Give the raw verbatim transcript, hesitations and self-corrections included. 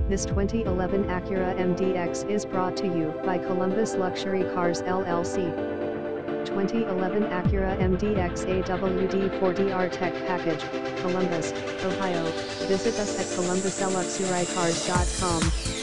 This twenty eleven Acura M D X is brought to you by Columbus Luxury Cars L L C. twenty eleven Acura M D X A W D four D R Tech Package, Columbus, Ohio. Visit us at columbus luxury cars dot com.